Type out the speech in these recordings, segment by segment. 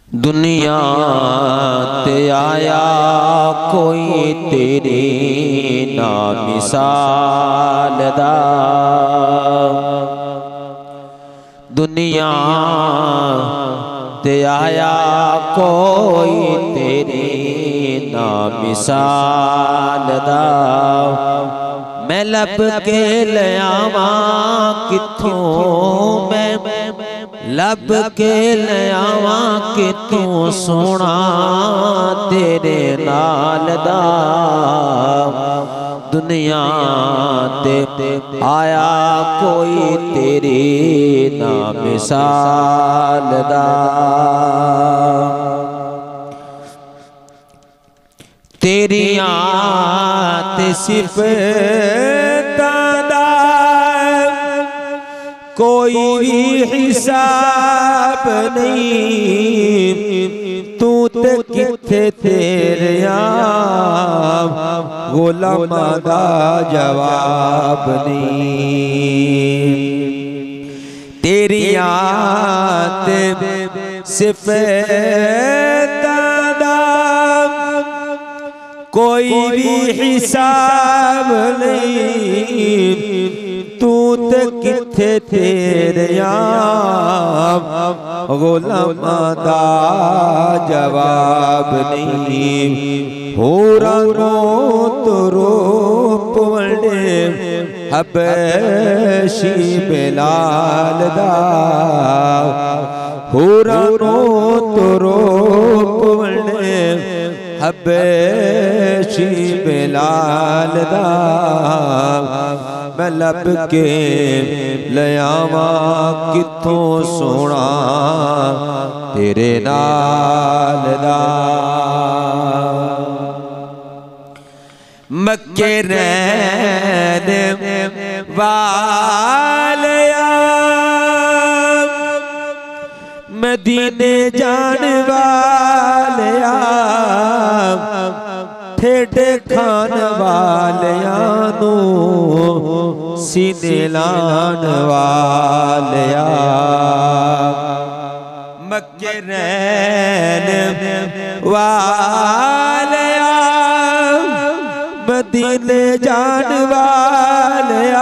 دنیا تے آیا کوئی تیری نا مثال دا، دنیا تے آیا کوئی تیری نا مثال دا، میں لب کے لے آواں کتھوں، میں لب کے لے آواں کتھوں سونا تیرے نال دا، دنیا تے آیا کوئی تیری نا مثال دا، تیریاں تے صفتاں دا کوئی بھی حساب نہیں، تو تے کتھے تیریاں غلاماں دا جواب نہیں، تیریاں تے صفتاں دا کوئی بھی حساب نہیں، تو تے کتھے تیریاں غلاماں دا جواب نہیں، ہوراں نو تو روپ ونڈے حبشی بلال دا، ہوراں نو تو روپ ونڈے حبشی بلال دا، میں لب کے لے آواں کتھوں سونا تیرے نال دا، مکے رہن والیا مدینے جان والیا، ٹھیڈے کھان والیاں نو سینے لان والیا، مکے رہن والیا مدینے جان والیا،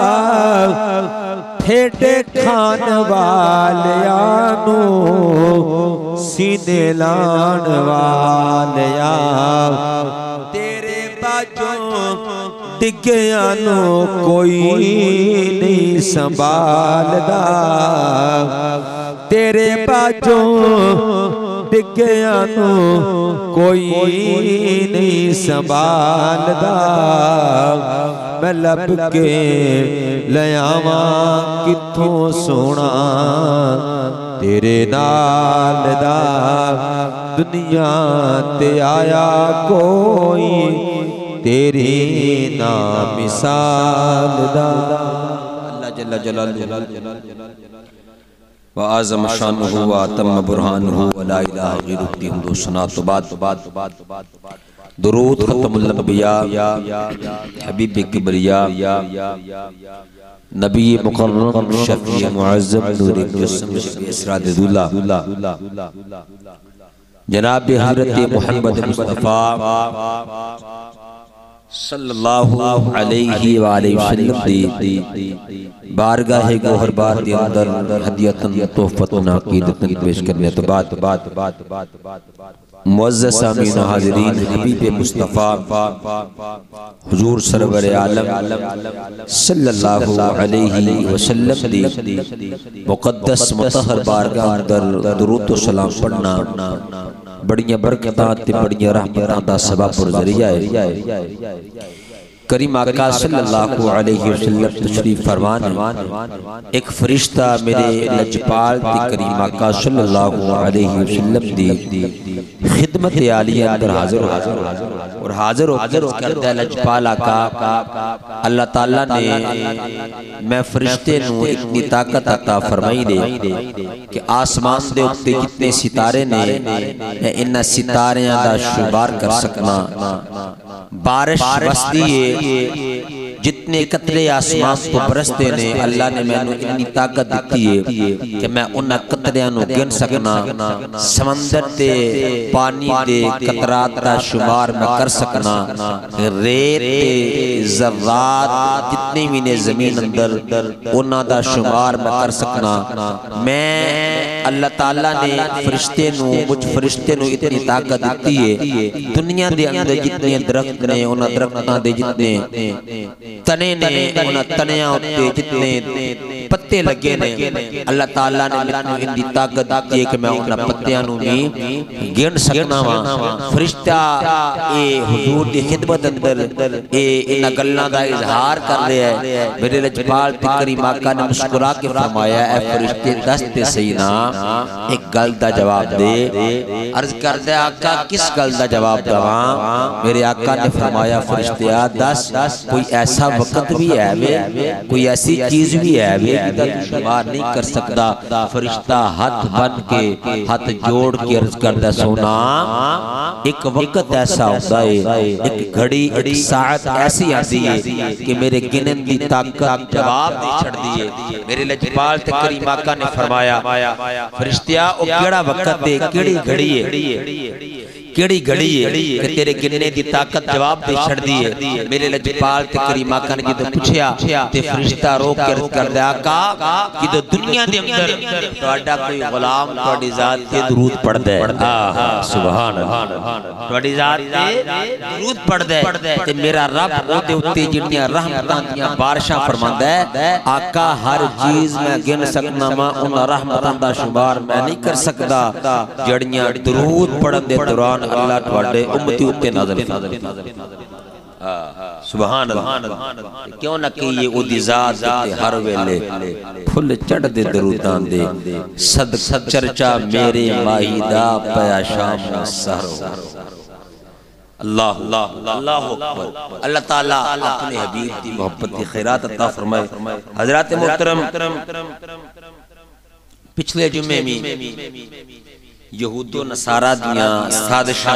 ٹھیڈے کھان والیاں نو سینے لان والیا، تیرے باجوں ڈگیاں نو کوئی نہیں سنبھالدا، تیرے باجوں ڈگیاں نو کوئی نہیں سنبھالدا، میں لب کے لے آواں کتھوں سونا تیرے نال دا، دنیا تے آیا کوئی تیری نا مثال دا، اللہ جل جلالہ وعظم شانہ واتم برہانہ ولا الہ غیر الدین ثناء بعد، درود ختم الانبیاء حبیب کبریا نبی مقرر شفیع معظم نور جسم شفیع اسراد دولہ جناب حضرت محمد مصطفیٰ صلی اللہ علیہ وآلہ وسلم دی بارگاہ گوہر بار دی اندر ہدیتاً تحفتاً عقیدتاً پیش کرنے تو بعد معزز سامعین حاضرین، حبیب مصطفیٰ حضور سرور عالم صلی اللہ علیہ وسلم دی مقدس مطہر بارگاہ اندر درود و سلام پڑھنا بڑیاں برکتاں تے بڑیاں رحمتاں دا سبب اور ذریعہ ہے۔ کریم آقا صلی اللہ علیہ وسلم تشریف فرمان، ایک فرشتہ میرے لجپال تے کریم آقا صلی اللہ علیہ وسلم دی خدمت عالیہ اندر حاضر ہو کردہ لجپال آقا، اللہ تعالیٰ نے میں فرشتے نو اتنی طاقت عطا فرمائی دے کہ آسمان دے اتے کتنے ستارے نے میں انہا ستاریاں دا شمار کر سکنا، بارش بستی ہے جتنے قطرے آسمان تو برستے نے اللہ نے میں اتنی طاقت دیتی ہے کہ میں انہاں قطریاں نو گن سکنا سمندر تے پانی دے قطرات دا شمار میں کر سکنا ریت تے ذرات جتنے بھی نے زمین اندر انہاں دا شمار میں کر سکنا میں اللہ تعالیٰ نے فرشتے نو مجھ فرشتے نو اتنی طاقت دیتی ہے دنیا دے اندر جتنے درخت نے انہاں درختاں دے جتنے تنے نے انہاں تنیاں ہوتے جتنے پتے لگے نے اللہ تعالیٰ نے مجھ اتنی طاقت دیتی ہے کہ میں انہاں پتیاں نو بھی گن سکنا ہاں فرشتہ اے حضور دی خدمت اندر اے انہاں گلاں دا اظہار کر رہے ہیں میرے لجپال تے کریم آقا نے مسکرا کے فرمایا اے فرشتے دست سینا ایک گل دا جواب دے عرض کر دے آقا کس گل دا جواب دواں میرے آقا نے فرمایا فرشتیا دس کوئی ایسا وقت بھی ہے کوئی ایسی چیز بھی ہے کہ شمار نہیں کر سکتا فرشتہ ہاتھ بن کے ہاتھ جوڑ کے عرض کر دے سونا ایک وقت ایسا ہوتا ہے ایک گھڑی ایک ساعت ایسی آتی ہے کہ میرے گنن دی طاقت جواب دے چھڑ دیئے میرے لجپال تے کریم آقا نے فرمایا فرشتیا او کیڑا وقت دے کیڑی گھڑی ہے کیڑی گھڑی ہے کہ تیرے گننے دی طاقت جواب دے چھڑ دیئے میرے لجپال تے کریم آقا نے جدو پوچھیا تے فرشتہ رو کے عرض کر دے آقا جدو دنیا دے اندر توڑا کوئی غلام توڑی ذات تے درود پڑھ دے سبحان اللہ توڑی ذات تے درود پڑھ دے تے میرا رب او دے اتے جنیاں رحمتاں دیاں بارشاں فرماندہ ہے آقا ہر چیز میں گن سکنا ماں انہاں رحمتاں دا شمار میں نہیں کر سکتا جڑیاں درود پڑھ دے دوران اللہ توڑے امتی اتے نظر سبحان اللہ کیوں نہ کہ یہ او دی ذات تے ہر ویلے پھل چڑھ دے درودان دے صدق چرچا میرے ماہی دا پیا شام سہرو اللہ اللہ اکبر اللہ تعالیٰ اپنے حبیب دی محبت دی خیرات عطا فرمائے حضرات محترم پچھلے جمعے میں یہود و نصارہ دیاں سازشاں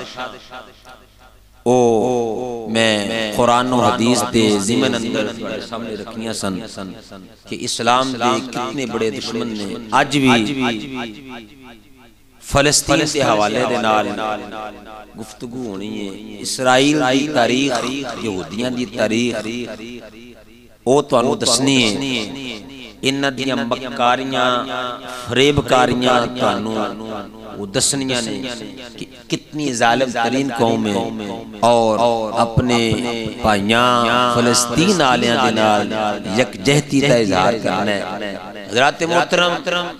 او میں قرآن و حدیث دے ضمن اندر سامنے رکھنیاں سن کہ اسلام دے کتنے بڑے دشمن نے آج بھی فلسطین دے حوالے دے نال گفتگو ہونی ہے اسرائیل دی تاریخ یہودیاں دی تاریخ او تو انو دسنی ہے انہ دیاں مکاریاں فریبکاریاں تو انو وہ دسنیاں نے کتنی ظالم ترین قوم ہے اور اپنے پائیاں فلسطین آلیاں دنال یک جہتی تا اظہار کرنا ہے حضرات محترم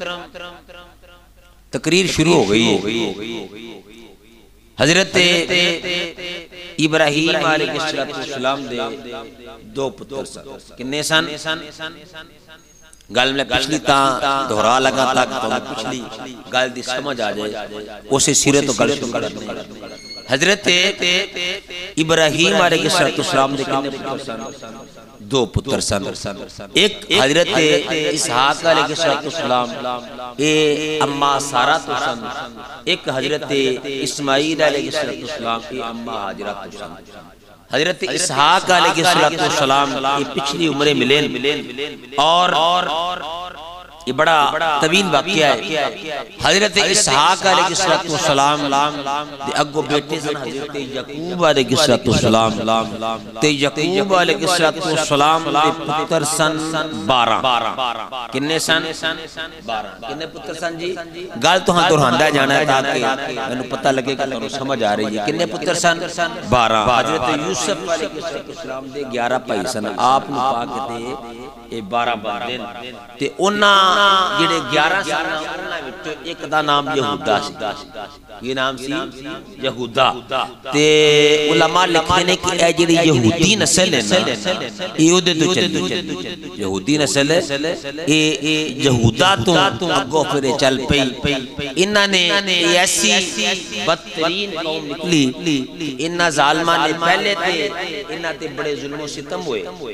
تقریر شروع ہو گئی ہے حضرت ابراہیم علیہ السلام دے دو پتر سن کنے سن گل میں پچھلی تاں دہرا لگا تھا کہ پچھلی گل دی سمجھ آ جائے اسے سیرت و گل شروع کر دیں حضرت ابراہیم علیہ السلام دے کنے پتر سن دو پتر سن ایک حضرت اسحاق علیہ السلام اے اماں سارہ تو سن ایک حضرت اسماعیل علیہ السلام اے اماں حاجرہ تو سن حضرت اسحاق علیہ السلام کی پچھلی عمریں ملین اور یہ بڑا طویل واقعہ ہے حضرت اسحاق علیہ السلام دے اگو بیٹے سن حضرت یعقوب علیہ السلام تے یعقوب علیہ السلام دے پتر سن 12 کنے سن 12 کنے پتر سن جی گل تو ہاں دورہاندہ جانا ہے تاکہ میں پتہ لگے کہ تمہیں سمجھ آ رہی ہے کنے پتر سن 12 حضرت یوسف علیہ السلام دے 11 بھائی سن آپ نو پاک تے 12 بندن تے انہاں جڑے 11 سن انہاں وچوں ایک دا نام یہودا سی یہ نام سی یہودا تے علماء لکھتے ہیں کہ اے جڑی یہودی نسل ہے نا یہ اودے تو چلی یہودی نسل ہے اے یہودا تو اگوں پھر چل پئی انہاں نے ایسی بدترین قوم نکلی انہاں ظالماں نے پہلے تے انہاں تے بڑے ظلم و ستم ہوئے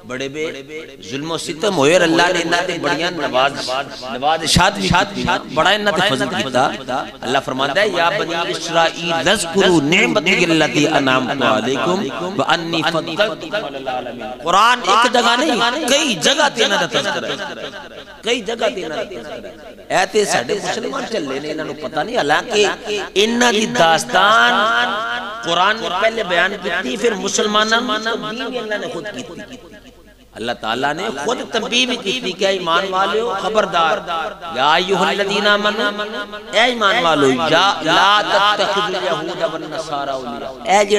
بڑے بے ظلم و ستم ہوئے اور اللہ نے انہاں تے بڑیاں نوازشات بڑا انہاں تے فضل کیتا اللہ فرماتا ہے یا بنی اسرائیل اذکروا نعمتی التی انعمت علیکم وانی فضلتکم علی العالمین قرآن ایک جگہ نہیں کئی جگہ تے انہاں دا تذکرہ ہے کئی جگہ تے انہاں دا تذکرہ ہے اے تے ساڈے مسلمان چلے نے انہاں نوں پتہ نہیں حالانکہ انہاں دی داستان قرآن نے پہلے بیان کی پھر مسلمانوں دین اللہ نے خود کی اللہ تعالیٰ نے خود تنبیہ بھی کی کہ ایمان والو خبردار یا ایھا الذین آمنوا اے ایمان والو یا لا تتخذوا الیہود والنصارى اولیاء اے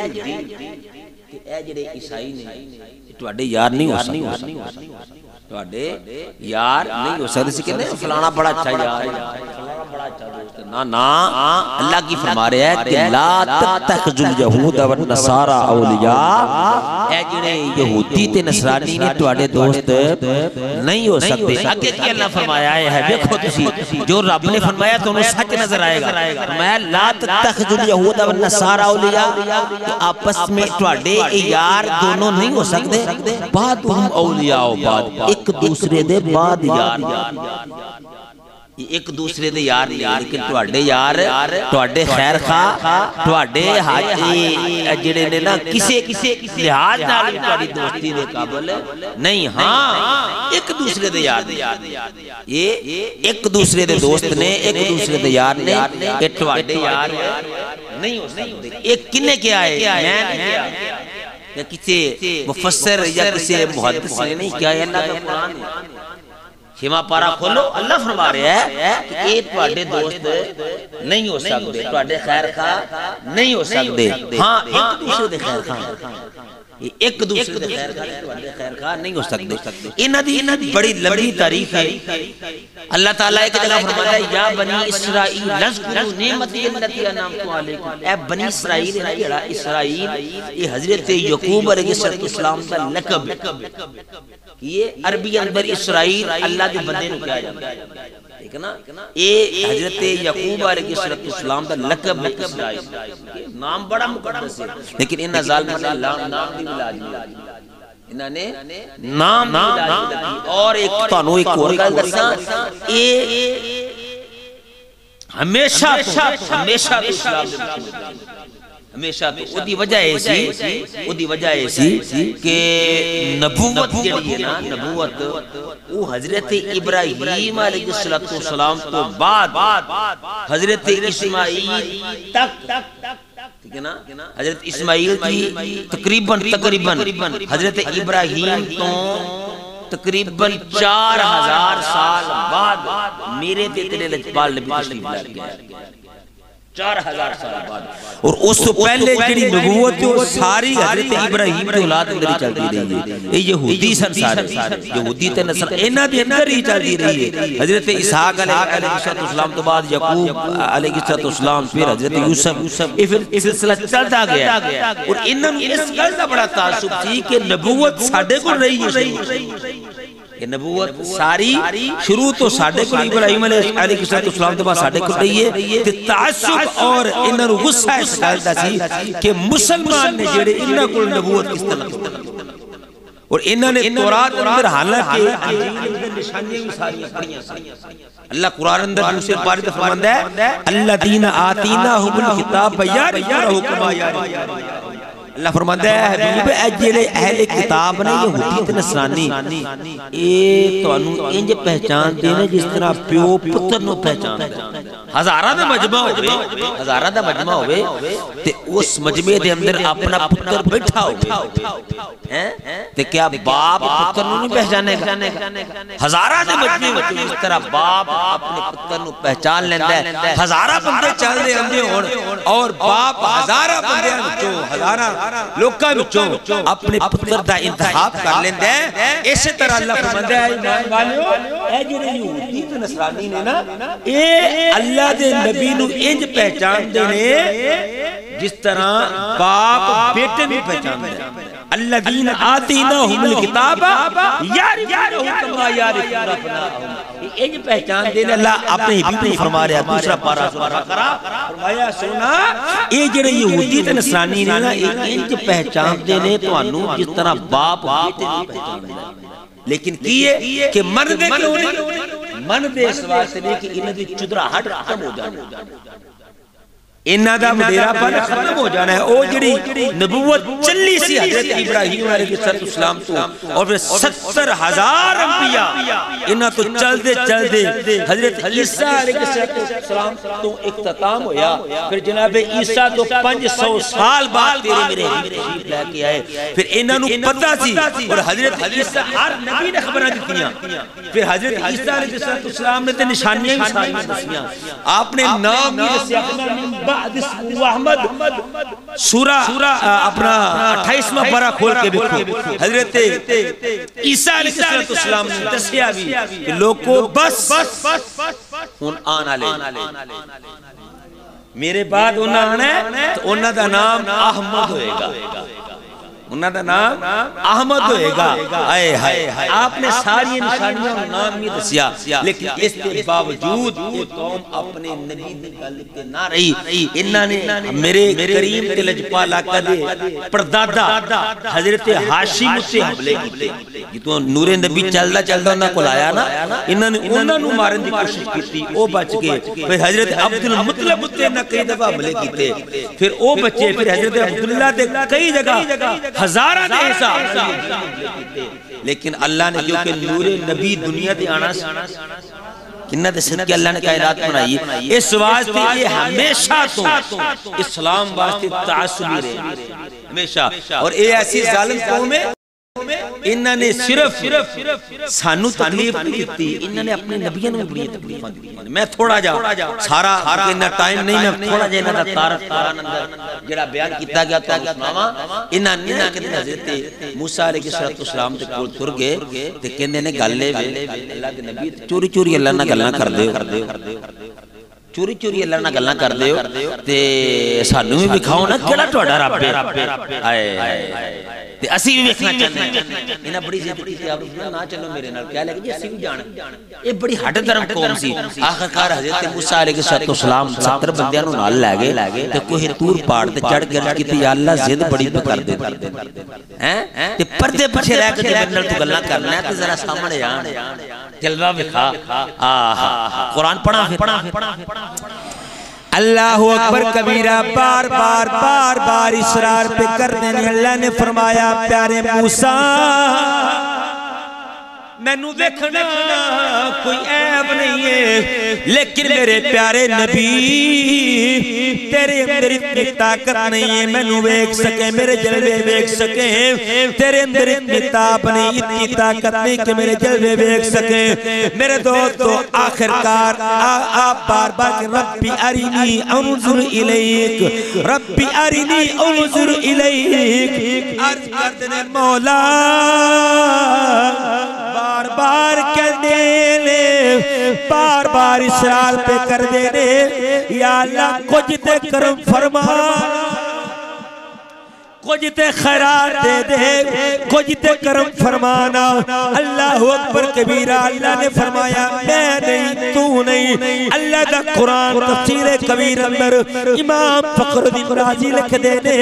جڑے عیسائی نے تواڈے یار نہیں ہو سکتے تواڈے یار نہیں ہو سکتے سی کہندے فلانا بڑا اچھا یار ہے فلانا بڑا اچھا دوست ہے نا اللہ کی فرما رہا ہے کہ لا تتخذوا الیہود والنصارى اولیاء اے جڑے یہودی تے نصرانی نے تواڈے دوست نہیں ہو سکتے اگے کی اللہ فرمایا ہے دیکھو تسی جو رب نے فرمایا تو انہوں سچ نظر آئے گا فرمایا لا تتخذوا الیہود والنصارى اولیاء تو آپس میں تواڈے یار دونوں نہیں ہو سکتے بعضهم اولیاء بعض ایک دوسرے دے بعد یار ایک دوسرے دے یار لیکن تواڈے یار تواڈے خیر خواہ تواڈے جڑے نے نا کسے لحاظ نال تواڈی دوستی دے قابل نہیں ہاں ایک دوسرے دے یار یہ ایک دوسرے دے دوست نے ایک دوسرے دے یار نے یہ تواڈے یار نہیں ہو سکتے ایک کنے کیا ہے میں نے کیا یا کسی مفسر یا کسی محدث نے نہیں کیا ہے اللہ کا قرآن چھواں پارہ کھولو اللہ فرما رہا ہے کہ ایک تواڈے دوست نہیں ہو سکتے تواڈے خیر خواہ نہیں ہو سکتے ہاں ایک دوسرے دے خیر خواہ ایک دوسرے دے خیر خواہ نہیں ہو سکتے انہاں دی بڑی لمبی تاریخ ہے اللہ تعالیٰ ایک جگہ فرماتا ہے یا بنی اسرائیل اذکروا نعمتی التی انعمت علیکم اے بنی اسرائیل ہے جڑا اسرائیل یہ حضرت یعقوب علیہ السلام کا لقب یہ عربی اندر اسرائیل اللہ دے بندے نوں کہا جاتا ہے ٹھیک ہے نا یہ حضرت یعقوب علیہ السلام کا لقب ہے اسرائیل نام بڑا مقدس ہے لیکن انہاں ظالماں نے نام بھی ملا دیا انہاں نے نام اور ایک تانوں ایک اور گل دساں اے ہمیشہ اسلام ہمیشہ تو اودی وجہ ایسی کہ نبوت جڑی ہے نا نبوت وہ حضرت ابراہیم علیہ السلام تو بعد حضرت اسماعیل تک ٹھیک ہے نا حضرت اسماعیل کی تقریباً حضرت ابراہیم تو تقریباً 4000 سال بعد میرے تیرے لجپال نبی تشریف لے گئے 4000 سال بعد اور اس تو پہلے جڑی نبوت ہے وہ ساری حضرت ابراہیم کی اولاد اندر ہی چلتی رہی ہے یہ یہودی سن سارے یہودی تے نصر انہاں دے اندر ہی چلتی رہی ہے حضرت اسحاق علیہ السلام تو بعد یعقوب علیہ السلام پھر حضرت یوسف یہ پھر سلسلہ چلتا گیا اور انہاں نوں اس گل دا بڑا تعصب تھی کہ نبوت ساڈے کول رہی ہے کہ نبوت ساری شروع تو ساڈے کول ابراہیم علیہ السلام تو بعد ساڈے کول رہی ہے تے تعصب اور انہاں نوں غصہ اس گل دا سی کہ مسلمان نے جڑے انہاں کول نبوت کس طرح اور انہاں نے تورات اندر حالانکہ انجیل اندر نشانیاں بھی ساری پڑھیاں اللہ قرآن اندر دوسرے پارے تے فرماندا ہے الذین آتیناہم الکتاب یعرفونہ کما یعرفون اللہ فرماتا ہے حبیب اے جڑے اہل کتاب نے یہودی تے نصرانی اے تانوں انج پہچان دے نے جس طرح پیو پتر نو پہچان دے ہزاراں دا مجمع ہوے تے اس مجمع دے اندر اپنا پتر بیٹھا ہوے ہیں تے کیا باپ پتر نو نہیں پہچانے گا ہزاراں دے مجمع وچ اس طرح باپ اپنے پتر نو پہچان لیندا ہے ہزاراں بندے چل دے اندے ہون اور باپ ہزاراں بندیاں وچوں ہزاراں لوکاں وچوں اپنے پتر دا انتخاب کر لیندا ہے اسی طرح اللہ فرماندا ہے ایمان والیو اے جڑے یہودی تے نصرانی نے نا اے اللہ دے نبی نو انج پہچان دے نے جس طرح باپ بیٹے نو پہچان دے الذین آتیناہم الکتاب یعرفونہ کما یعرفون ابناءہم انج پہچان دینے اللہ اپنے حبیب کو فرما رہا ہے دوسرا پارہ سورہ کرا فرمایا سونا اے جڑے یہودی تے نصرانی نے نا انج پہچان دینے تو انو جس طرح باپ بیٹے نہیں پہچان دینے لیکن کیے کہ من دے کیوں نہیں من دے اس واسطے نہیں کہ انہیں دی چدرہ ہٹ ختم ہو جانا انہاں دا مدیرہ پر ختم ہو جانا ہے او جڑی نبوت چلی سی حضرت ابراہیم علیہ السلام تو اور پھر 70,000 انبیاء انہاں تو چل دے حضرت عیسیٰ علیہ السلام تو اختتام ہویا پھر جناب عیسیٰ تو 500 سال بعد تیرے میرے حبیب لے کے آئے پھر انہاں نو پتہ سی اور حضرت عیسیٰ ہر نبی نے خبریں دتیاں پھر حضرت عیسیٰ علیہ السلام نے تے نشانیاں بھی ساری دسیاں آپ نے نام بھی دسیا بعد اسمہ احمد سورہ اپنا 28واں پارہ کھول کے دیکھو حضرت عیسیٰ علیہ السلام نے دسیا بھی کہ لوگوں بس ان آنا لے میرے بعد انہاں آنا ہے تو انہاں دا نام احمد ہوئے گا انہاں دا نام احمد ہوئے گا آئے ہائے آپ نے ساری نشانیاں نام نہیں دسیا لیکن اس کے باوجود یہ قوم اپنے نبی نکل کے نہ رہی انہاں نے میرے کریم کے لجپالا کا دے پردادا حضرت ہاشم سے حملے کی یہ تو نور نبی چلدہ انہاں کو لایا نا انہاں نو مارن دی کوشش کی تھی او بچ گئے پھر حضرت عبدالمطلب تے نہ کئی دفعہ حملے کی تھے پھر او بچے پھر حضرت عبداللہ تے کئی جگہ ہزارہ دے حساب لیکن اللہ نے کیونکہ نور نبی دنیا دے آنا کنہ دے صدقے اللہ نے کائنات بنائی اس واسطے یہ ہمیشہ تو اسلام واسطے تعصبی رہے ہمیشہ اور اے ایسی ظالم قوم ہے انہاں نے صرف سانو تکلیف نہیں دیتی انہاں نے اپنے نبیوں میں بڑی تکلیف دی میں تھوڑا جا سارا انہاں ٹائم نہیں میں تھوڑا جا انہاں دا تارا نندر جڑا بیان کیتا گیا تو سناواں انہاں کے حضرت موسیٰ علیہ السلام تے کول تر گئے تے کہندے نے گل لے اللہ دے نبی چوری اللہ نال گلاں کر دیو چوری اللہ نال گلاں کر دیو تے سانو بھی دکھاؤ نا کیڑا تہاڈا رب ہے ہائے تے اسی بھی ویکھنا چاہتے ہیں انہاں بڑی زیادتی تھی آپ نہ چلو میرے نال کیا لگے جی اسی بھی جان یہ بڑی ہٹ درم قوم سی آخرکار حضرت موسیٰ علیہ السلام 70 بندیاں نو نال لے گئے تے کوہ طور پہاڑ تے چڑھ کے عرض کیتی یا اللہ زد بڑی تو کر دے ہیں تے پردے پیچھے رہ کے میرے نال تو گلاں کرنا ہے تے ذرا سامنے آن جلوہ دکھا قرآن پڑھا اللہ اکبر کبیرہ بار اسرار پہ کر دینے اللہ نے فرمایا پیارے موسیٰ میں نو دیکھنا کوئی عیب نہیں ہے لیکن میرے پیارے نبی تیرے اندر اتنی طاقت نہیں ہے میں نو ویکھ سکے میرے جلوے ویکھ سکے تیرے اندر اتنی طاقت نہیں اتنی طاقت نہیں کہ میرے جلوے ویکھ سکے میرے دوستو آخرکار آپ بار کہ ربی ارینی انظر الیک ربی ارینی انظر الیک عرض کردنے مولا بار کہہ دینے بار اسرار پہ کر دینے یا اللہ کچھ تے کرم فرما کچھ تے خیرات دے دے کچھ تے کرم فرمانا اللہ اکبر کبیرہ اللہ نے فرمایا میں نہیں تو نہیں اللہ دا قرآن تفسیر کبیر اندر امام فخر الدین رازی لکھ دینے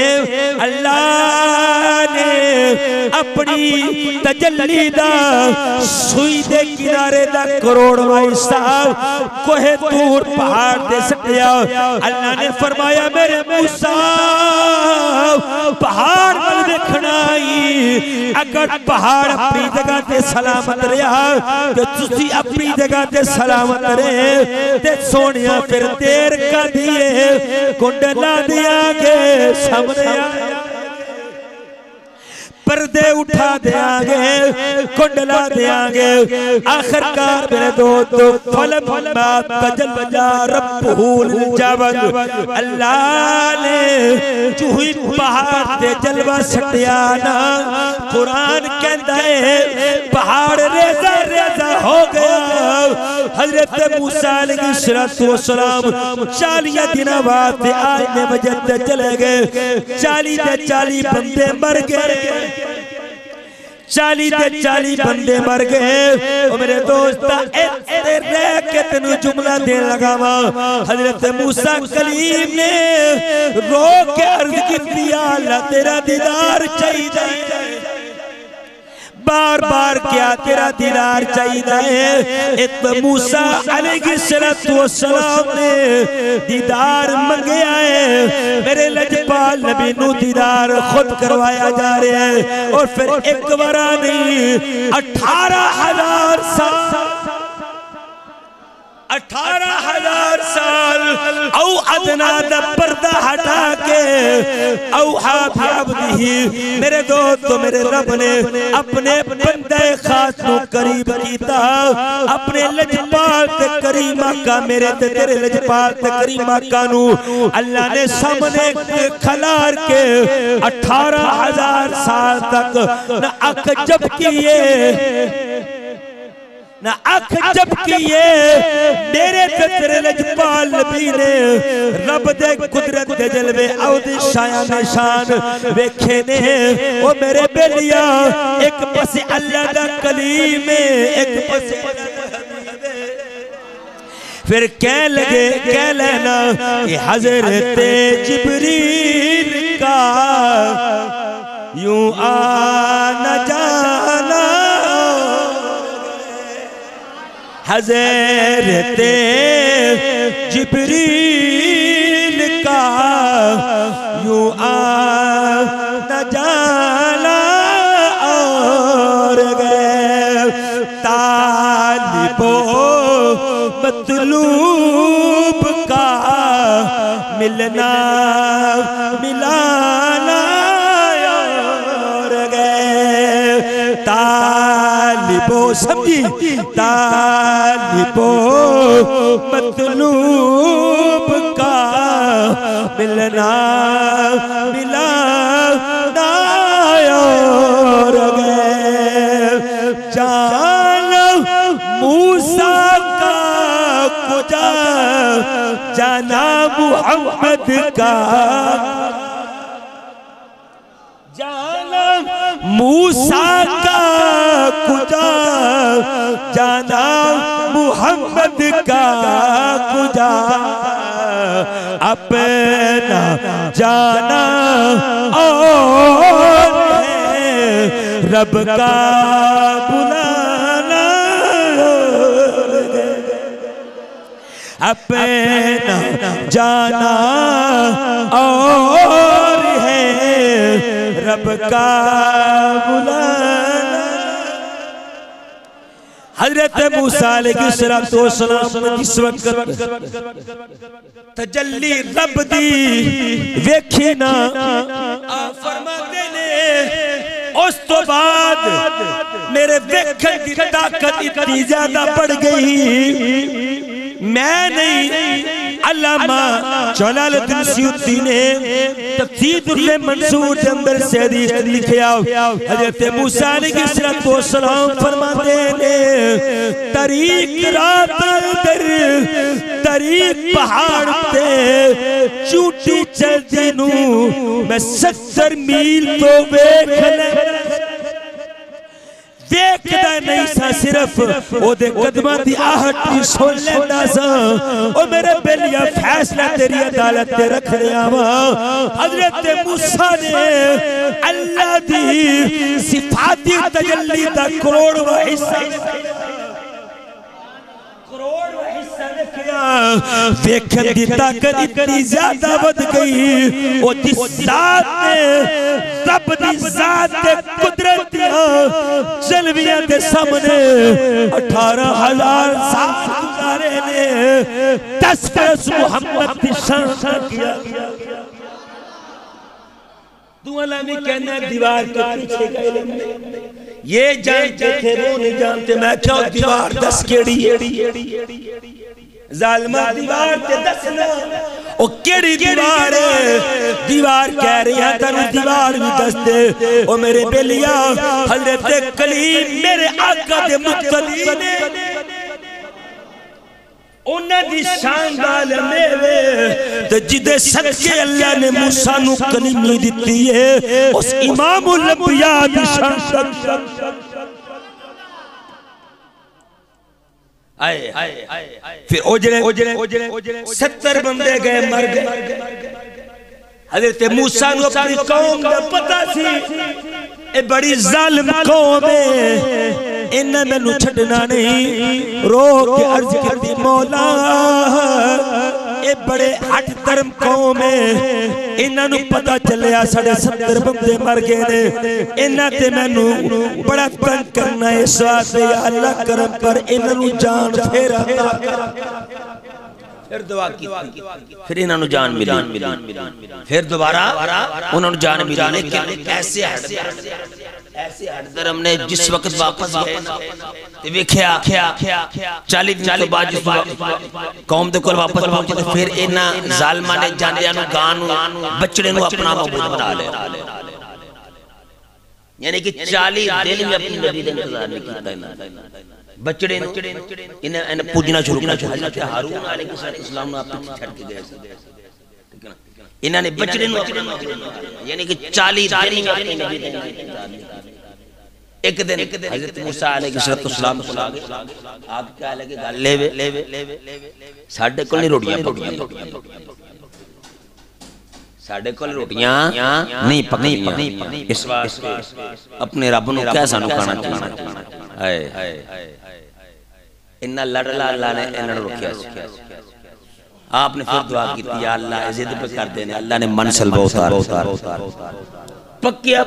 اللہ نے اپنی تجلی دا سوئی دے کنارے دا کروڑواں حصہ کوہ طور پہاڑ دے سکیا اللہ نے فرمایا میرے موسیٰ پہاڑ پر دیکھنائی اگر پہاڑ اپنی جگہ تے سلامت رہا تو تسی اپنی جگہ تے سلامت رہے تے سونیا پھر دیر کر دیئے کنڈلا دیا گے سامنے آیا پردے اٹھا دیا گے کنڈلا دیا گے آخرکار میرے دوستو فلما تجلی ربہ للجبل اللہ نے چوہی پہاڑ دے جلوہ سٹیانا قرآن کہتا ہے پہاڑ ریزہ ریزہ ہو گیا حضرت موسیٰ علیہ السلام 40 دن بعد آئینے وجہ چلے گئے 40 بندے مر گئے 40 بندے مر گئے. او میرے دوستا ایتے رہ کے تینوں جملہ دین لگا ماں. حضرت موسیٰ کلیم نے رو کے عرض کی یا اللہ تیرا دیدار چاہیے. بار بار کیا تیرا دیدار چاہیے. موسیٰ علیہ السلام نے دیدار منگیا ہے. میرے لجپال نبی نو دیدار خود کروایا جا رہے ہیں. اور پھر ایک ورا نہیں 18,000 سال 18,000 سال او ادنا دا پردہ ہٹا کے اوحا بھی عبدہی. میرے دوست میرے رب نے اپنے بندے خاص کو قریب کیتا. اپنے لجپال تے کریمہ کا میرے تے تیرے لجپال تے کریمہ کا نو اللہ نے سامنے کھلار کے 18,000 سال تک نہ اک جب کیے نہ اکھ جب کیے. میرے تیرے لجپال نبی نے رب دے قدرت دے جلوے او دے شایان شان ویکھے نے. او میرے بیلیا ایک پس اللہ دا کلیم ایک پس پھر کہہ لگے کہہ لینا حضرت جبریل کا یوں آنا جانا. حضرت جبریل کا یوں آنا جانا اور گئے. طالب و مطلوب کا ملنا ملانا اور گئے. طالب و سمجھی طالب و مطلوب کا ملنا ملانا اور گئے. جان موسیٰ کا کجا جانا محمد کا. جانا موسیٰ کا کجا جانا محمد کا کجا. اپنا جانا اور ہے رب کا بلانا. اپنا جانا اور ہے رب کا بلانا. حضرت موسیٰ علیہ السلام کس وقت تجلی رب دی ویکھی نا فرماتے نے اس تو بعد میرے ویکھن کی طاقت اتنی زیادہ بڑھ گئی. میں نہیں علامہ جلال الدین سیوطی نے تفسیر در منصور کے اندر سے حدیث لکھیا. حضرت موسیٰ علیہ السلام فرماتے ہیں طریق رات در طریق پہاڑ تے چوٹی چل دینوں میں 70 میل تو بیکھنے دیکھدا نہیں سا صرف او دے قدمہ دی آہٹی سن لیندہ سا. او میرے بیلیا فیصلہ تیری عدالت تے رکھ رہا ہوا. حضرت موسیٰ نے اللہ دی صفاتی تجلی تا کروڑ و حصہ ویکھن دی طاقت اتنی زیادہ بڑھ گئی. وہ جس ذات نے رب دی ذات کے قدرت جلویاں دے سامنے 18,000 سال گزارے نے تذکرہ محمد دی شان کیا. دو علامی کہنا ہے دیوار کے پیچھے کا علم یہ جانتے تھے وہ نہیں جانتے. میں کیا دیوار 10 کیڑی ظالمہ دیوار تے 10 نا او کیڑی دیوار ہے. دیوار کہہ رہی ہے تنو دیوار بھی 10 دے. او میرے بیلیا حضرت کلیم میرے آقا دے مقتدی نے انہاں دی شان دال میوے تے جدے صدقے اللہ نے موسیٰ نو کلمی دیتی ہے اس امام الانبیاء دی شان پھر اوجرے 70 بندے گئے مر گئے حضرت موسیٰ نو اپنی قوم دا پتہ سی اے بڑی ظالم قوم ہے انہیں میں نو چھڑنا نہیں رو کے عرض کرتی مولا اے بڑے ہٹ درم قوم ہے انہاں نو پتہ چلیا ساڑھے 70 بندے مر گئے نے انہاں تے میں نو بڑا تنگ کرنا ہے اس واسطے یا اللہ کرم پر انہاں نو جان پھر عطا پھر دعا کی پھر انہاں نو جان ملی پھر دوبارہ انہاں نو جان ملی لیکن ایسے ہٹ درم نے جس وقت واپس گئے تے ویکھیا 40 دن بعد جس قوم دے کول واپس پہنچے تے پھر انہاں ظالماں نے جاندیاں نو گاں بچڑے نو اپنا معبود بنا لیا یعنی کہ 40 دن میں اپنی نبی دا انتظار نہیں کیتا انہاں بچڑے انہیں پوجنا شروع کرنا حضرت ہارون علیہ السلام نے اپنے چھڑ کے گئے انہوں نے بچڑے یعنی کہ 40 دن میں اپنے نبی دے ایک دن حضرت موسیٰ علیہ السلام کو آگے آپ کیا لگے گا لے ساڑھے کل نہیں روٹیاں ساڑھے کل روٹیاں نہیں پکیاں اس واسطے اپنے رب نو کیسا نو کھانا چاہیے انہا لڑلا اللہ نے انہا رکھیا آپ نے پھر دعا کی یا اللہ عزت پہ کر دینے اللہ نے منسل بہتار پکیا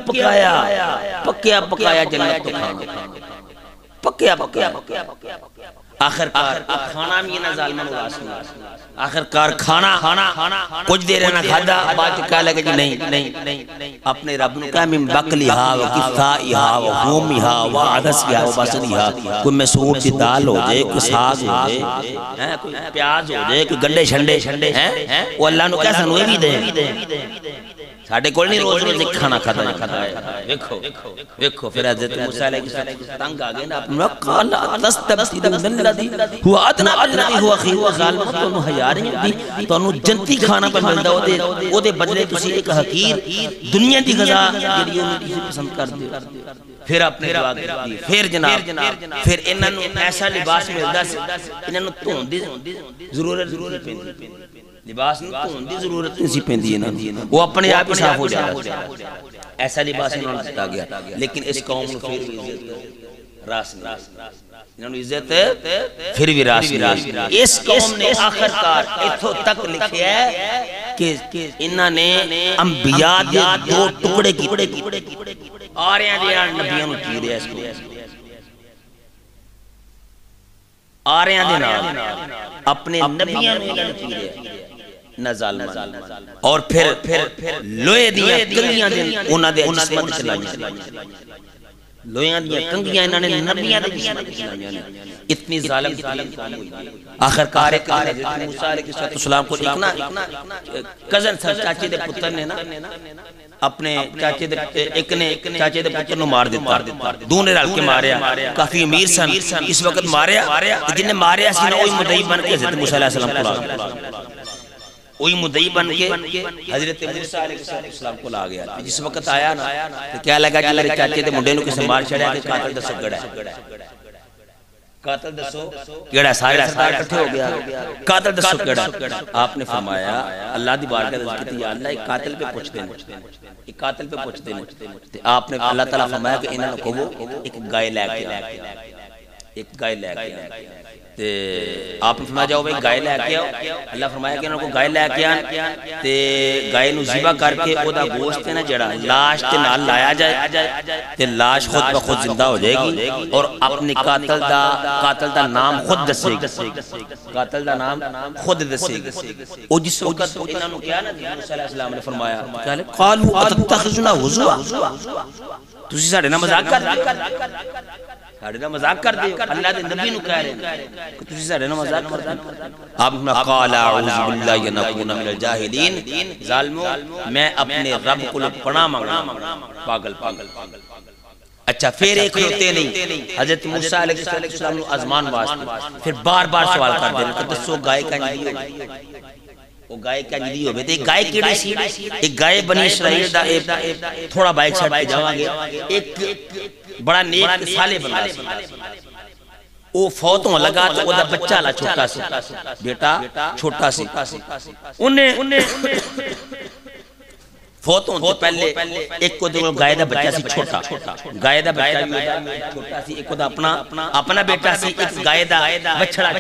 پکایا جنت کو کھانا پکیا آخر کار کھانا بھی نہ ظالمان وراسنا آخر کار کھانا کچھ دیر نہ کھادا بعد کہا لگا جی نہیں اپنے رب نے کہا من بقلیہا و کفائیہا و ہومیہا و عدسیہا و بسریہا کوئی مسور کی دال ہو جائے کوئی ساگ ہو جائے کوئی پیاز ہو جائے کوئی گنڈے شنڈے وہ اللہ نے کہا سنوے بھی دے ساڑھے کول نہیں روز کھانا کھاتا ہے ویکھو پھر حضرت موسیٰ علیہ السلام تنگ آگئے نا اپنے قال تستبدلون الذی هو ادنی الذی هو خیر ظالم تو انہوں حیاریں دی تو انہوں جنتی کھانا پر ملدا او دے بدلے تسی ایک حقیر دنیا دی غذا جڑی انہوں تسی پسند کر دے پھر اپنے دعا کرتی پھر جناب پھر انہوں ایسا لباس ملدا سی انہوں دھون دی ضرورت پیندی لباس نو دھون دی ضرورت نہیں سی پیندی ہے وہ اپنے آپ ہی صاف ہو جاتا ایسا لباس انہوں نے دیتا گیا لیکن اس قوم نے پھر بھی عزت راس نہیں انہوں نے عزت پھر بھی راس نہیں اس قوم نے آخر کار اتھو تک لکھیا ہے کہ انہوں نے انبیاء دے 2 ٹکڑے کی آریاں دیا نبیوں نے کی رہا اس کو آریاں دینا اپنے نبیوں نے کی رہا نظالمان اور پھر لوئے دیاں کنگیاں دیں انہاں دے جسمت چلائیاں لوئیاں دیاں کنگیاں انہاں نے نبیاں دے جسمت چلائیاں اتنی ظالم آخر کار حضرت موسیٰ علیہ السلام کو کزن تھا چاچے دے پتر نے نا اپنے چاچے دے پتر نو مار دیتا دونے رل کے ماریا کافی امیر سن اس وقت ماریا جنہیں ماریا سی نا وہی مدعی بن کے حضرت موسیٰ علیہ السلام کو لا وہی مدعی بن کے حضرت موسیٰ علیہ السلام کو لا گیا جس وقت آیا نا تو کیا لگا کہ میرے چاچے دے منڈے نو کسے مار چھڑیا کہ قاتل دسو گڑا ہے قاتل دسو گڑا سارے سردار کٹھے ہو گیا قاتل دسو گڑا آپ نے فرمایا اللہ دی بارگاہ میں کہتی یا اللہ ایک قاتل پہ پوچھ دینا ایک قاتل پہ پوچھ دینا آپ نے اللہ تعالیٰ فرمایا کہ انہوں کو وہ ایک گائے لے کے آپ نے فرمایا جاؤ گائے لے کے آؤ اللہ فرمایا کہ انہوں کو گائے لے کے آن تے گائے نو ذبح کر کے او دا گوشت نا جڑا لاش تے نال لایا جائے تے لاش خود بخود زندہ ہو جائے گی اور اپنے قاتل دا نام خود دسے گی قاتل دا نام خود دسے گی او جس وقت انہوں نے کیا نا موسیٰ علیہ السلام نے فرمایا قالوا اتتخذنا ہزوا تسی ساڈے نال مذاق کر ساڑھے نہ مذاق کر دے اللہ دے نبی نو کہہ رہے ہیں کہ تسی ساڑھے نہ مذاق کر دے آپ نے قال اعوذ باللہ ینکون من الجاہلین ظالمو میں اپنے رب کو پناہ مانگا پاگل اچھا پھر ایک ہوتے نہیں حضرت موسیٰ علیہ السلام نے ازمان واسطے پھر بار بار سوال کر دے کہ دسو گائے کا نہیں وہ گائے کیا جدی ہوئے تھے، ایک گائے کیڑے سی، ایک گائے بنی اسرائیل دا تھوڑا بائک سائٹ پہ جاؤں گے، ایک بڑا نیک سالے بندہ سی، وہ فوت ہوں لگا تو وہ دا بچہ لا چھوٹا سی، بیٹا چھوٹا سی، انہیں فوت ہوں تو پہلے ایک کو دیکھو گائے دا بچہ سی چھوٹا، گائے دا بچہ بھی چھوٹا سی، ایک کو دا اپنا بیٹا سی، ایک گائے دا بچڑا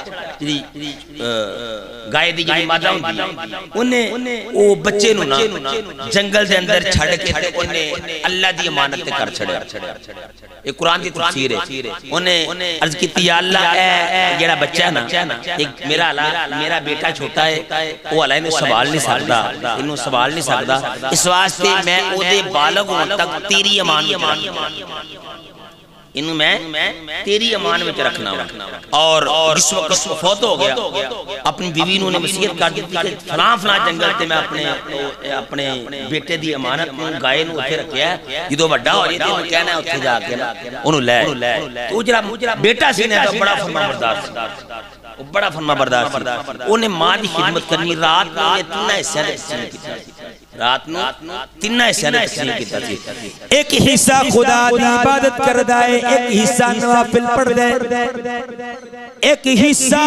گائے دی جنہی مادہ ہوں دی، انہیں وہ بچے نو نا جنگل دے اندر چھڑ کے انہیں اللہ دی امانت تے کر چھڑے، ایک قرآن دی تفسیر ہے، انہیں عرض کی یا اللہ اے جیڑا بچہ ہے نا، ایک میرا بیٹا چھوٹا ہے، وہ اللہ انہوں سوال نہیں سکتا، انہوں سوال نہیں سکتا، اس واسطے میں او دے بالغوں تک تیری امان میں رکھنا، انہوں میں تیری امان میں رکھنا، اور جس وقت فوت ہو گیا اپنی بیوی نے وصیت کر دی کہ فلاں جنگل تے میں اپنے بیٹے دی امانت میں گائے نو اتھے رکھیا ہے، جدو بڑا ہو جائے تو کہنا ہے اتھے جا کے انہوں لے، تو جرا بیٹا سی نے تو بڑا فرما بردار سی، بڑا فرما بردار سی، انہیں ماں دی خدمت کرنی، رات میں انہیں تینہ حصہ تقسیم کیتا سی، رات نو تینہ حصہ تقسیم کیتا سی، ایک حصہ خدا دی عبادت کر دائے، ایک حصہ نوافل پڑھ دے، ایک حصہ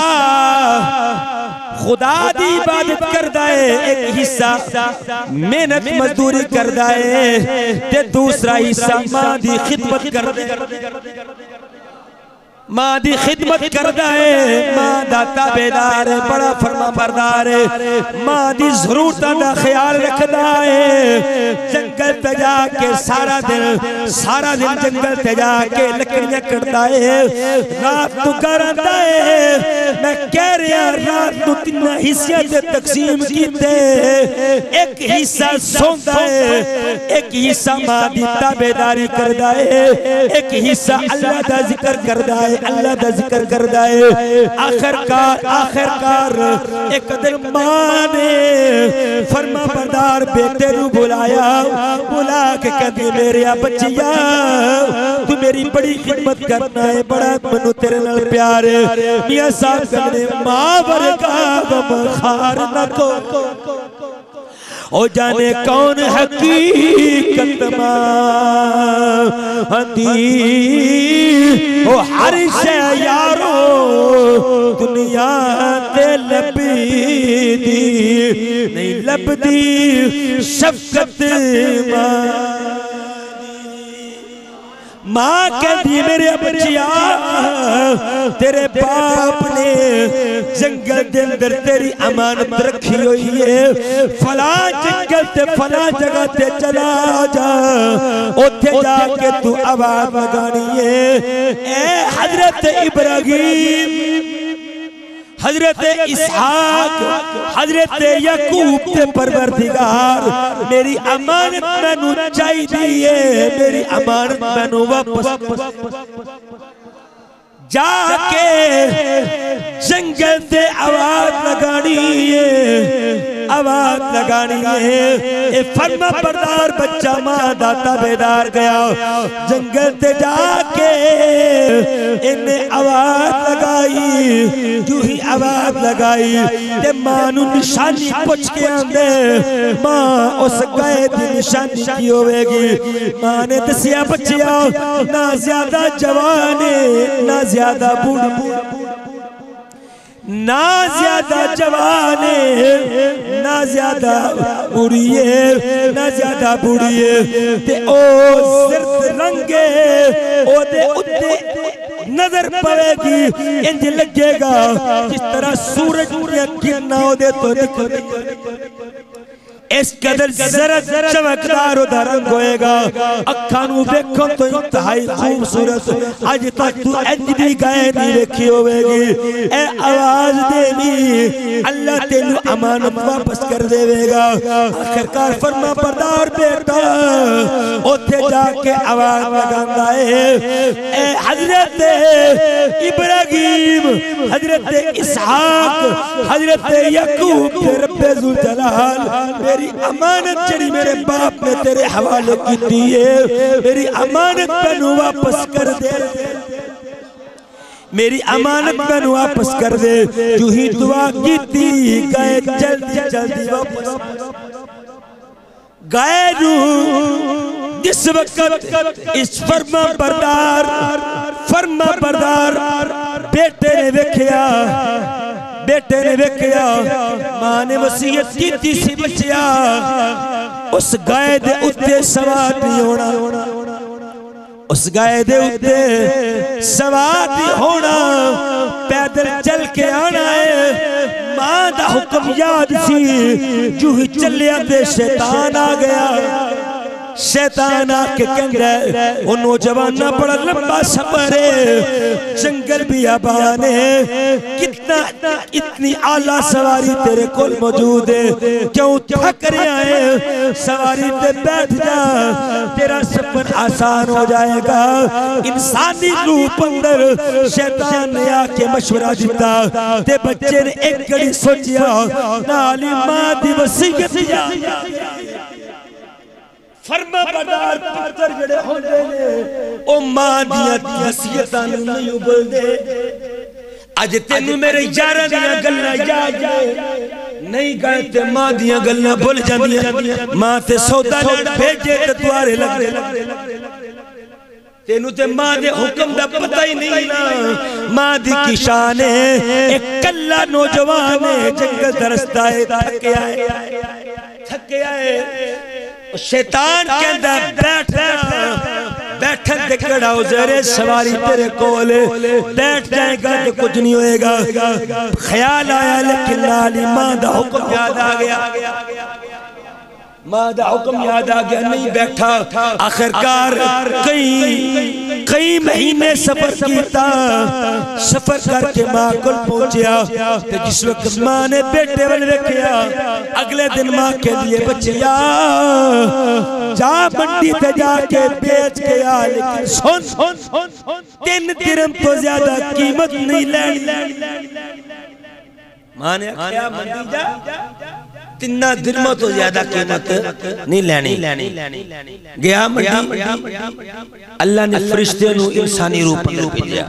خدا دی عبادت کر دائے، ایک حصہ محنت مزدوری کر دائے، تے دوسرا حصہ ماں دی خدمت کر دے، ماں دی خدمت کردہ ہے، ماں دا تابعدار ہے، بڑا فرما بردار ہے، ماں دی ضرورتاں دا خیال رکھدا ہے، جنگل تے جا کے سارا دن جنگل تے جا کے لکڑیاں کٹدا ہے، رات تو گھر آندا ہے، میں کہہ رہا رات تو تینہ حصے تے تقسیم کیتے، ایک حصہ سوندا ہے، ایک حصہ ماں دی تابعداری کردہ ہے، ایک حصہ اللہ دا ذکر کردہ ہے، اللہ دا ذکر کر دائے، آخر کار ایک دن ماں نے فرما بردار بیٹے نو بلا کے کہتے میرے بچیا تو میری بڑی خدمت کرنا ہے، بڑا منو تیرے نال پیار ہے، میاں صاحب کہنے ماں ورگا غم خار نہ کو، او جانے کون حقیقت ماں دی، او ہر شے یارو دنیا تے لبی دی، نہیں لب دی شفقت ماں کہتی میرے بچیا تیرے باپ نے جنگل دے اندر تیری امانت رکھی ہوئی ہے، فلاں جنگل تے فلاں جگہ تے چلا جا، اتھے جا کے تو آواز لگانی ہے، اے حضرت ابراہیم، حضرت اسحاق، حضرت یعقوب تے پروردگار میری امانت میں نو چاہی دیئے، میری امانت میں نو واپس جا کے جنگل تے آواز لگانی ہے، آواز لگانی ہے، اے فرما بردار بچہ ماں داتا بیدار گیا، جنگل تے جا کے انہیں آواز لگائی، جو ہی آواز لگائی تے ماں نو نشانی پوچھ کے آندے، ماں اس گئے دی نشانی کی ہوئے گی، ماں نے دسیا بچیا نہ زیادہ جوانے نہ زیادہ بوڑھ، نہ زیادہ جوانے نہ زیادہ بوڑھیے، نہ زیادہ بوڑھیے، تے او زرد رنگے او دے اتے نظر پڑے گی، انج لگے گا جس طرح سورج یا کرنا او دے تو نکل اس قدر زرد چمکدار و درنگ ہوئے گا، اکھانو دیکھو تو انتہائی خوبصورت، آج تک تو انج بھی گئے نہیں دیکھی ہوئے گی، اے آواز دینی اللہ تینو امانت واپس کر دے گا، آخرکار فرما بردار بیٹا اتھے جا کے آواز لگاندہ ہے، اے حضرت ابراہیم، حضرت اسحاق، حضرت یعقوب تے رب ذوالجلال، میری امانت چڑی میرے باپ نے تیرے حوالے کی دیئے، میری امانت پہنو واپس کر دے، میری امانت میں نو واپس کر دے. جو ہی دعا کی تھی گئے جلدی جلدی واپس گئے رو. جس وقت اس فرما بردار بیٹے نے ویکھیا ماں نے وصیت کی سی بچیا اس گائے دے اتے سوار نہیں ہونا. اس گائے دے اتے سوار نہیں ہونا. پیدل چل کے آنا ہے. ماں دا حکم یاد سی. جو ہی چلیا دے شیطان آ گیا. شیطان آ کے کہنگا وہ نوجوانہ بڑا لمبا سفر ہے. جنگل بھی آبان ہے. اتنی اعلیٰ سواری تیرے کول موجود ہے. کیوں تھک رہے ہیں؟ سواری تے بیٹھ جا تیرا سفر آسان ہو جائے گا. انسانی روح اندر شیطان نے آ کے مشورہ دیتا. تے بچے نے ایک گھڑی سوچیا نالی ماں دی وصیت فرما بردار پتر جڑے ہوندے نے او ماں دیاں وصیتاں نہیں ابل دے. اج تینوں میرے یاراں دیاں گلاں یاد نہیں گئے تے ماں دیاں گلاں بھول جاندیاں. ماں تے سودا لین بھیجے تے دوارے لگ دے. تینوں تے ماں دے حکم دا پتہ ہی نہیں نا. ماں دی کی شان ہے. ایک کلا نوجوان ہے جنگل درستا ہے تھکے آئے. شیطان کہندا بیٹھن دے کڑا عذر سواری تیرے کولے بیٹھ جائے گا تو کچھ نہیں ہوئے گا. خیال آیا لیکن نالی ماں دا حکم یاد آ گیا. ماں دا حکم یاد آ گیا. نہیں بیٹھا. آخرکار کئی مہینے سفر کیتا. سفر کر کے ماں کل پہنچیا. جس وقت ماں نے بیٹے والے کیا اگلے دن ماں کے لیے بچیا جا منڈی تے جا کے بیچ کے آ. لیکن سن 3 درہم تو زیادہ قیمت نہیں لینی. ماں نے کہا منڈی جا 3 درہموں تو زیادہ قیمت نہیں لینی. گیا منڈی. اللہ نے فرشتے نو انسانی روپ اندر بھیجا.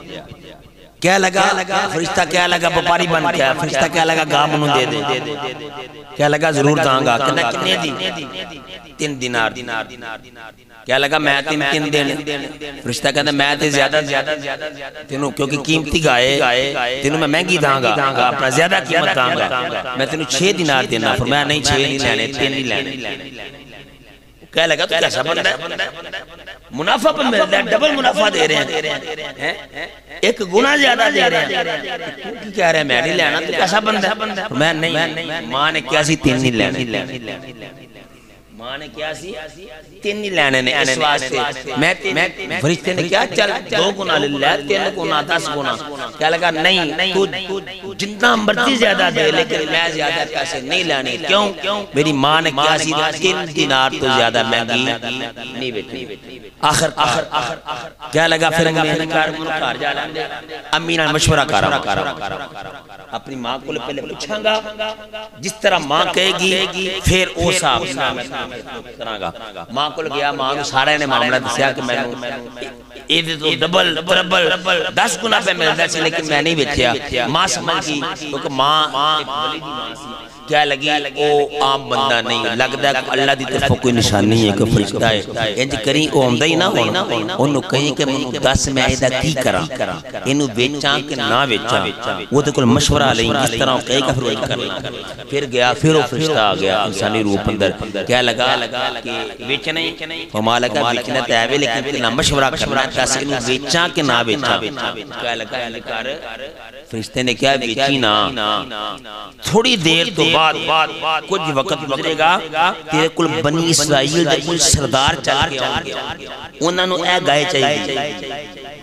کیا لگا فرشتہ کیا لگا بپاری بن گیا. فرشتہ کیا لگا گاہ منو دے دے. کیا لگا ضرور داں گا. کتنے دی 3 دینار. کیا لگا میں 3 دینے. فرشتہ کہتا میں تے زیادہ تینوں کیونکہ قیمتی گائے تینوں میں مہنگی داں گا اپنا زیادہ قیمت داں گا. میں تینوں 6 دینار دینا. فرمایا نہیں 6 نہیں لینے 3 نہیں لینے. کیا لگا تو کیسا بندہ ہے. منافع پر ملتا ہے. ڈبل منافع دے رہے ہیں. ایک گناہ زیادہ دے رہے ہیں. کہہ رہے ہیں میں نہیں لینا تو کیسا بندہ ہے. میں نہیں. ماں نے کیا سی 3 نہیں لینے. ماں نے کیا سی 3 نہیں لینے نے. اس واسطے میں فرشتے نے کیا چل 2 گنا لے لے 3 گنا 10 گنا. کیا لگا نہیں تو جتنا مرضی زیادہ دے لیکن میں زیادہ پیسے نہیں لینے. کیوں میری ماں نے کیا سی 3 دینار تو زیادہ مہنگی نہیں بیچنی. آخر کیا لگا پھر میں کار جا لیں امی نے مشورہ کرا. اپنی ماں کو پہلے پوچھاں گا جس طرح ماں کہے گی پھر او صاحب کراں گا. ماں کو گیا. ماں نے سارے نے معاملہ دسیا کہ میں یہ تو ڈبل 10 گنا پہ ملتا سی لیکن میں نہیں بیچیا. ماں سمجھ گئی کیونکہ ماں کیا لگی او عام بندہ نہیں لگتا ہے. اللہ دی طرف کوئی نشانی ہے کہ فرشتہ ہے. انج کریں او آمدہ ہی نہ ہونا. انہوں کہیں کہ منو 10 میں ایدہ کی کرا انہوں بیچاں کہ نہ بیچاں. وہ تو کل مشورہ لیں اس طرح کہیں کہ پھر وہی کرنا. پھر گیا پھر وہ فرشتہ آ گیا انسانی روپ اندر. کیا لگا کہ بیچنا ہی ہمارا لگا بیچنا تیوے لیکن پھر مشورہ کرنا ہے انہوں بیچاں کہ نہ بیچاں. کیا لگا فرشتے نے کیا بیچی نا. تھوڑی دیر تو بعد کچھ وقت گزرے گا تیرے کل بنی اسرائیل دے کل سردار چل کے آؤں گے. انہوں نے اے گائے چاہیے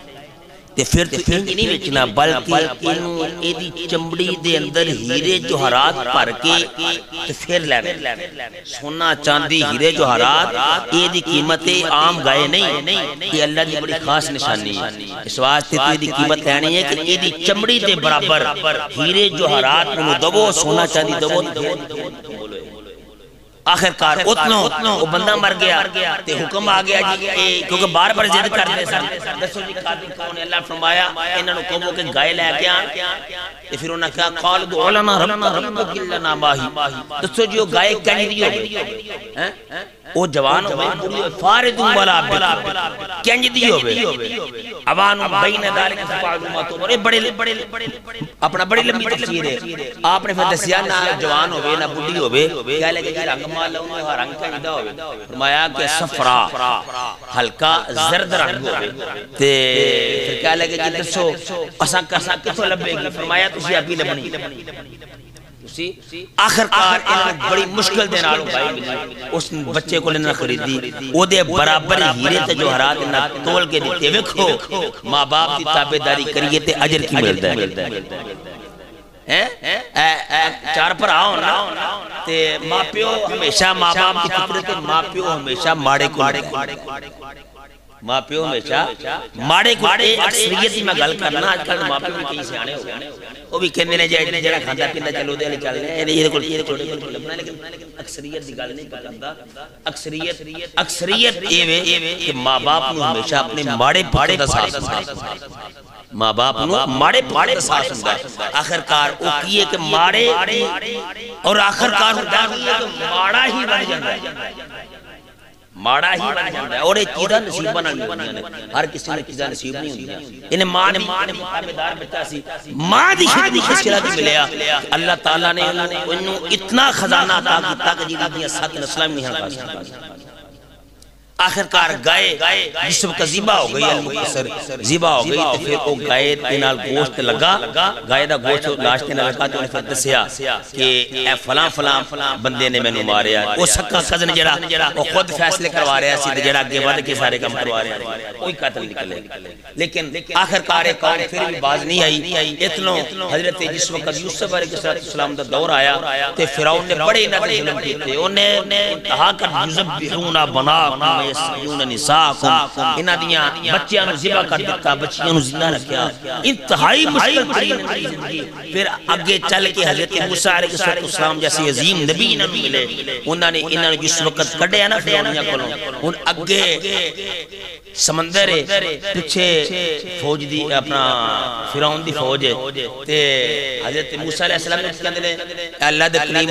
تے پھر نہیں بیچنا بلکہ انہوں ایدی چمڑی دے اندر ہیرے جوہرات پر کے تے پھر لینے. سونا چاندی ہیرے جوہرات ایدی قیمتیں عام گائے نہیں. یہ اللہ دی بڑی خاص نشانی ہے. اس واسطے تو ایدی قیمت لینی ہے کہ ایدی چمڑی دے برابر ہیرے جوہرات انہوں دو سونا چاندی دو. آخر کار اتنو وہ بندہ مر گیا تے حکم آ گیا جی کیونکہ بار بار ضد کرتے سن دسو جی قاتل کون ہے اللہ فرمایا انہاں نوں کہو کہ گائے لے کے آن تے پھر انہاں کہا قال دعوا لنا ربک لنا ماہی دسو جی وہ گائے کہیں دی ہوئے وہ جوان ہوئے فارد والا کہیں دی ہوئے عوان بین ذالک فعلومات بڑے اپنا بڑی لمبی تفسیر ہے آپ نے پھر دسیا نہ جوان ہوئے نہ بڈھی ہوئے کہہ لے کہ رنگ مالا انہوں رنگ کا اندہ ہوئے فرمایا کہ صفرا ہلکا زرد رنگ ہوئے تے پھر کہہ لے کہ دسو اساں کتوں لبے گی فرمایا تسی ابھی لبنی آخر کار انہوں بڑی مشکل دے نالوں بھائی ملی اس بچے کو لینا خریدی او دے برابر ہیرے تے جو حرات انہوں تول کے دیتے وکھو ماں باپ دی تابداری کریے تے اجر کی ملتا ہے چار پر آؤ نا تے ماں پیو ہمیشہ ماں باپ کی فطرت ماں پیو ہمیشہ ماڑے کو ماں پیو ہمیشہ ماڑے کو اکثریتی میں گل کرنا آج کل ماں پیو کہیں سے آنے ہو گئے وہ بھی کہنے نے جائے جڑا کھاندا پیندا چلو دے لے چل رہے ہیں یہ کو لبنا لیکن اکثریت دی گل نہیں کردا اکثریت یہ کہ ماں باپ نو ہمیشہ اپنے ماڑے پاڑے دا ساتھ ماں باپ نو ماڑے پاڑے دا ساتھ ہوندا ہے آخر کار او کیے کہ ماڑے اور آخر کار ہوندا ہے کہ ماڑا ہی بن جاندا ہے ماڑا ہی بن جاندا ہے اور یہ چیزاں نصیباں نہیں ہوندیاں نے ہر کسی نے چیزاں نصیب نہیں ہوندیاں انہیں ماں نے تابعدار بچہ سی ماں دی خصلت ملیا اللہ تعالیٰ نے انہوں اتنا خزانہ عطا کیتا کہ جی دیاں 7 نسلاں نہیں ہن آخر کار گائے جس وقت زیبہ ہو گئی المختصر زیبہ ہو گئی تو پھر وہ گائے تینال گوشت لگا گائے دا گوشت لاشتے نہ لگا تو انہیں پھر دسیا کہ اے فلان بندے نے میں نو ماریا وہ سکا قزن جڑا وہ خود فیصلے کروا رہا سی جڑا اگے ود کے سارے کام کروا رہا ہے کوئی قاتل نکلے لیکن آخر کار قوم پھر بھی باز نہیں آئی اتنوں حضرت جس وقت یوسف علیہ السلام دا دور آیا تے فرعون نے بڑے انہاں تے ظلم کیتے انہیں کہا کر یذبحون بناکم یسجون نساءکم انہاں دیاں بچیاں نو ذبح کر دیتا بچیاں نو زندہ رکھیا انتہائی مشکل ترین زندگی پھر آگے چل کے حضرت موسیٰ علیہ السلام جیسے عظیم نبی نہ ملے انہوں نے جس وقت کڑے نا فرعونیاں کولوں ان اگے سمندر ہے پیچھے فوج دی اپنا فرعون دی فوج ہے تے حضرت موسیٰ علیہ السلام نے کہندے نے اللہ دے کلیم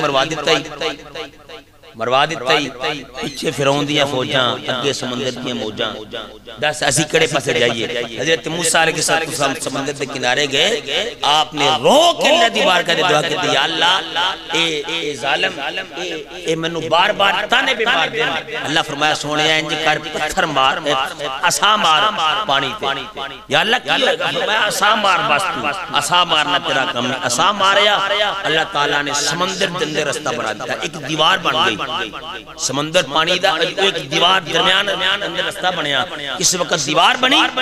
مروا دیتا ہی پیچھے فرعون دیاں فوجاں اگے سمندر دیاں موجاں دس اسی کڑے پاسے جائیے حضرت موسیٰ علیہ السلام سمندر دے کنارے گئے آپ نے رو کے اللہ دی بار کہتے دعا کہتے یا اللہ اے ظالم اے منو بار بار تانے پہ مار دے اللہ فرمایا سونے انج کر پتھر مار عصا مار پانی تے یا اللہ کی ہوئے گا فرمایا عصا مار بس تو عصا مارنا تیرا کم ہے عصا ماریا اللہ تعالیٰ نے سمندر دندے رستہ بنا دیتا ایک دیوار بن گئی سمندر پانی دا ایک دیوار درمیان اندر رستہ بنیا کس وقت دیوار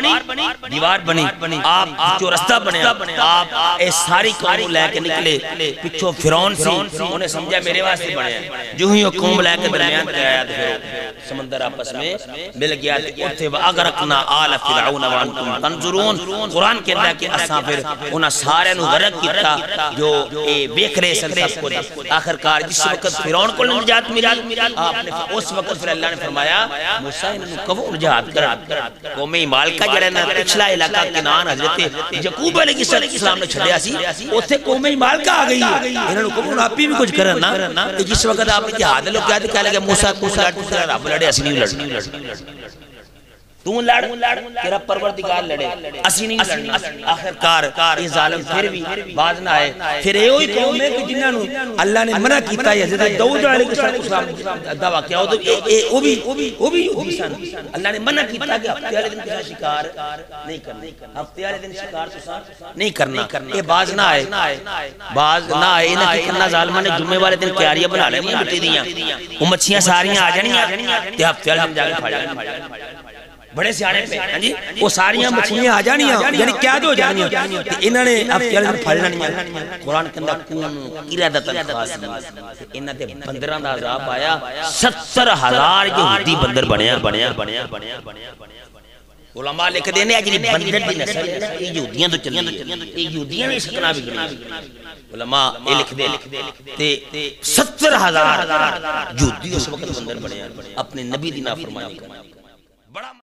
بنی آپ جو رستہ بنیا آپ اے ساری قوم لے کے نکلے پچھو فرعون سی انہیں سمجھا میرے واسطے بنیا جو ہی قوم لے کے درمیان تے آیا تو سمندر آپس میں مل گیا تے اغرقنا آل فرعون وانتم تنظرون قرآن کہتا ہے کہ اساں پھر انہاں سارے نو غرق کیتا جو دیکھ رہے سن سب کو آخر کار جس وقت فرعون کو نجات ملی آپ نے اس وقت پھر اللہ نے فرمایا موسیٰ انہوں کبھو نجات کر قوم مال کا جڑا نا پچھلا علاقہ کنان حضرت یعقوب علیہ السلام نے چھڑیا سی اوتھے قوم مال کا آ گئی انہوں کبھو آپ بھی کچھ کرنا جس وقت آپ نے جہاد لوگ کہہ لگے موسیٰ رب لڑے اسی نہیں لڑ تو لڑ تیرا پروردگار لڑے اسی نہیں لڑنا آخر کار یہ ظالم پھر بھی باز نہ آئے پھر یہ ہوئی قوم ہے کہ جنہاں نو اللہ نے منع کیتا ہے حضرت داؤد علیہ السلام دعویٰ کیا ہو تو وہ بھی سن اللہ نے منع کیتا کہ ہفتے والے دن کا شکار نہیں کرنا ہفتے والے دن شکار نہیں کرنا یہ باز نہ آئے انہاں کی کرنا ظالمہ نے جمعے والے دن کیاریاں بنا لینی مٹی دیاں وہ مچھیاں ساریاں آ جانیاں تے ہفتے والے دن جا کے پھڑ جانیاں بڑے سیانے پہ وہ ساریاں مچھلیاں آ جانیاں یعنی قید ہو جانیاں انہوں نے اب کیا پھڑنا نہیں قرآن کے اندر کون ارادتاً خاص نہیں انہوں نے بندران دا عذاب آیا 70,000 یہودی بندر بنیا علماء لکھ دینے اجلی بندر دی نسل ہے یہ یہودیاں تو چلی یہ یہودیاں نے سکنا بھی گئی علماء یہ لکھ دے تے 70,000 یہودی اس وقت بندر بڑے ہیں اپنے نبی دی نافرمانی کرنے